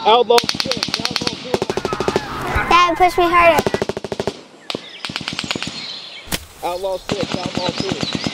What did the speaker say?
Outlaw 6, outlaw 4. Dad, push me harder. Outlaw 6, outlaw 2.